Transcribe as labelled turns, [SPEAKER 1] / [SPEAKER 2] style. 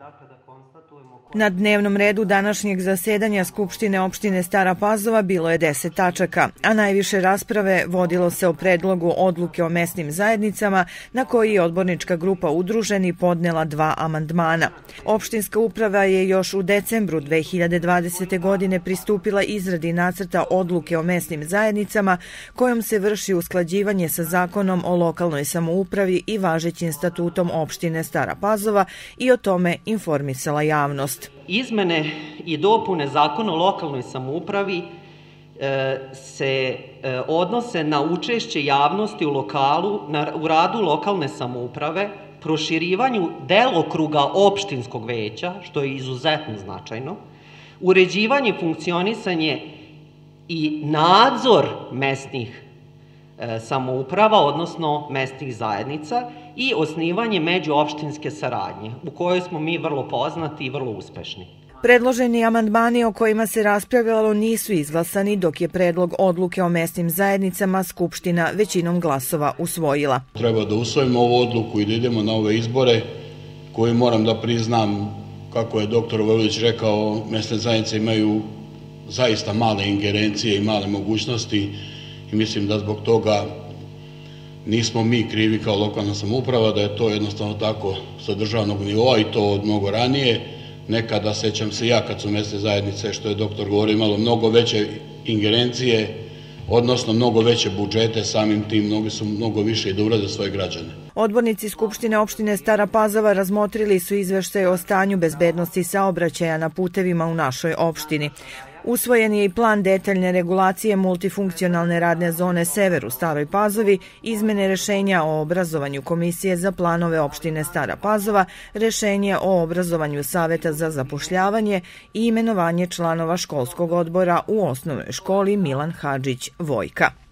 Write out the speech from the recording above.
[SPEAKER 1] Na dnevnom redu današnjeg zasedanja Skupštine opštine Stara Pazova bilo je 10 tačaka, a najviše rasprave vodilo se o predlogu odluke o mesnim zajednicama na koji je odbornička grupa Udruženi podnela 2 amandmana. Opštinska uprava je još u decembru 2020. godine pristupila izradi nacrta odluke o mesnim zajednicama kojom se vrši usklađivanje sa Zakonom o lokalnoj samoupravi i važećim statutom opštine Stara Pazova i o tome informisala javnost.
[SPEAKER 2] Izmene i dopune Zakona o lokalnoj samoupravi se odnose na učešće javnosti u radu lokalne samouprave, proširivanju delokruga opštinskog veća, što je izuzetno značajno, uređivanje, funkcionisanje i nadzor mesnih samouprava, odnosno mesnih zajednica i osnivanje međuopštinske saradnje, u kojoj smo mi vrlo poznati i vrlo uspešni.
[SPEAKER 1] Predloženi amandmani o kojima se raspravljalo nisu izglasani, dok je predlog odluke o mesnim zajednicama Skupština većinom glasova usvojila.
[SPEAKER 3] Treba da usvojimo ovu odluku i da idemo na ove izbore koje moram da priznam, kako je doktor Vojvodić rekao, mesne zajednice imaju zaista male ingerencije i male mogućnosti i mislim da zbog toga nismo mi krivi kao lokalna samouprava, da je to jednostavno tako sa državnog nivoa i to od mnogo ranije. Nekada, sećam se ja kad su mesne zajednice, što je doktor govorio, imalo mnogo veće ingerencije, odnosno mnogo veće budžete, samim tim mnogi su mnogo više i da urade svoje građane.
[SPEAKER 1] Odbornici Skupštine opštine Stara Pazova razmotrili su izveštaje o stanju bezbednosti saobraćaja na putevima u našoj opštini. Usvojen je i plan detaljne regulacije multifunkcionalne radne zone Sever u Staroj Pazovi, izmene rešenja o obrazovanju Komisije za planove opštine Stara Pazova, rešenje o obrazovanju Saveta za zapošljavanje i imenovanje članova školskog odbora u osnovnoj školi Milan Hadžić Vojka.